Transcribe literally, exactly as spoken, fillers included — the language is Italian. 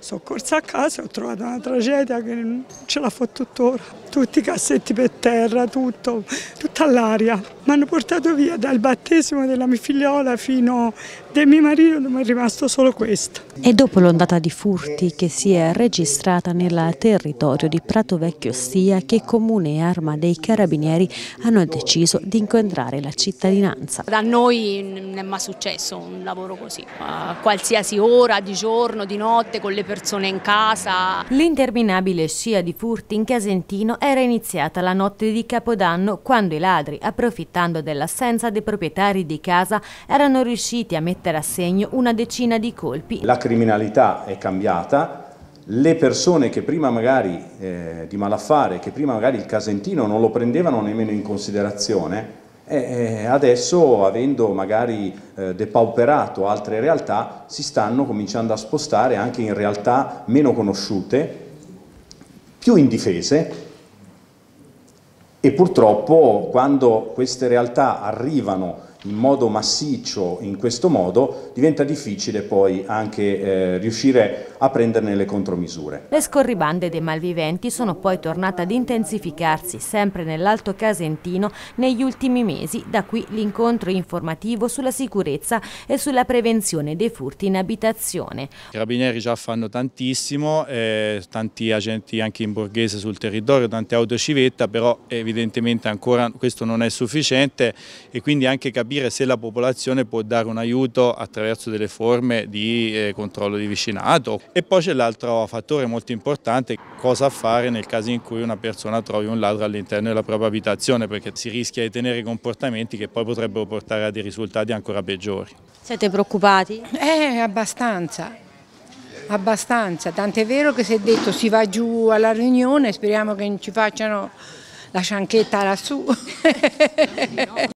Sono corsa a casa e ho trovato una tragedia che non ce la fa tuttora. Tutti i cassetti per terra, tutto, tutta all'aria. Mi hanno portato via dal battesimo della mia figliola fino del mio marito, dove è rimasto solo questo. E dopo l'ondata di furti che si è registrata nel territorio di Prato Vecchio Ostia, che Comune e Arma dei Carabinieri hanno deciso di incontrare la cittadinanza. Da noi non è mai successo un lavoro così, a qualsiasi ora, di giorno, di notte, con le persone in casa. L'interminabile scia di furti in Casentino era iniziata la notte di Capodanno, quando i ladri, approfittando dell'assenza dei proprietari di casa, erano riusciti a mettere a segno una decina di colpi. La criminalità è cambiata, le persone che prima magari eh, di malaffare, che prima magari il Casentino non lo prendevano nemmeno in considerazione, eh, adesso, avendo magari eh, depauperato altre realtà, si stanno cominciando a spostare anche in realtà meno conosciute, più indifese. E purtroppo quando queste realtà arrivano in modo massiccio, in questo modo, diventa difficile poi anche eh, riuscire a prenderne le contromisure. Le scorribande dei malviventi sono poi tornate ad intensificarsi sempre nell'Alto Casentino negli ultimi mesi, da qui l'incontro informativo sulla sicurezza e sulla prevenzione dei furti in abitazione. I carabinieri già fanno tantissimo, eh, tanti agenti anche in borghese sul territorio, tante autocivetta, però evidentemente ancora questo non è sufficiente e quindi anche capire se la popolazione può dare un aiuto attraverso delle forme di eh, controllo di vicinato. E poi c'è l'altro fattore molto importante, cosa fare nel caso in cui una persona trovi un ladro all'interno della propria abitazione, perché si rischia di tenere comportamenti che poi potrebbero portare a dei risultati ancora peggiori. Siete preoccupati? Eh, abbastanza, abbastanza, tant'è vero che si è detto si va giù alla riunione, speriamo che non ci facciano la cianchetta lassù.